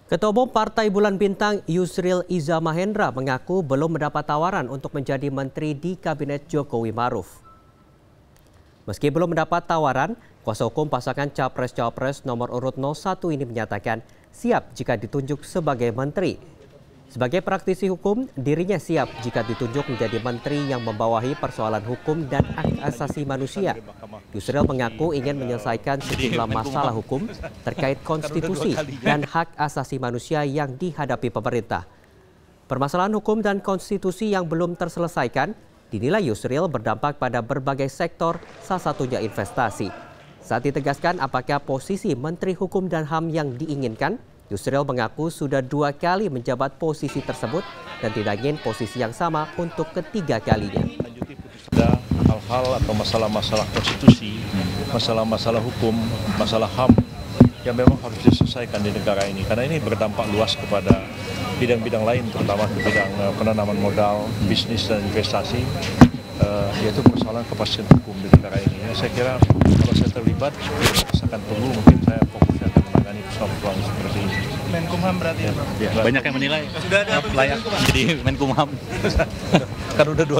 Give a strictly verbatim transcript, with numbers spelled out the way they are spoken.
Ketua Umum Partai Bulan Bintang Yusril Iza Mahendra mengaku belum mendapat tawaran untuk menjadi menteri di Kabinet Jokowi Maruf. Meski belum mendapat tawaran, kuasa hukum pasangan Capres-Cawapres nomor urut nol satu ini menyatakan siap jika ditunjuk sebagai menteri. Sebagai praktisi hukum, dirinya siap jika ditunjuk menjadi menteri yang membawahi persoalan hukum dan hak asasi manusia. Yusril mengaku ingin menyelesaikan sejumlah masalah hukum terkait konstitusi dan hak asasi manusia yang dihadapi pemerintah. Permasalahan hukum dan konstitusi yang belum terselesaikan dinilai Yusril berdampak pada berbagai sektor, salah satunya investasi. Saat ditegaskan apakah posisi Menteri Hukum dan H A M yang diinginkan, Yusril mengaku sudah dua kali menjabat posisi tersebut dan tidak ingin posisi yang sama untuk ketiga kalinya. Ada hal-hal atau masalah-masalah konstitusi, masalah-masalah hukum, masalah H A M yang memang harus diselesaikan di negara ini. Karena ini berdampak luas kepada bidang-bidang lain, terutama ke bidang penanaman modal, bisnis dan investasi, uh, yaitu persoalan kepastian hukum di negara ini. Ya, saya kira kalau saya terlibat, saya akan tunggu, mungkin saya fokusnya akan menangani persoalan seperti ini. Menkumham berarti ya, Pak? Ya, banyak yang menilai sudah ada layak menjadi Menkumham. Kan udah dua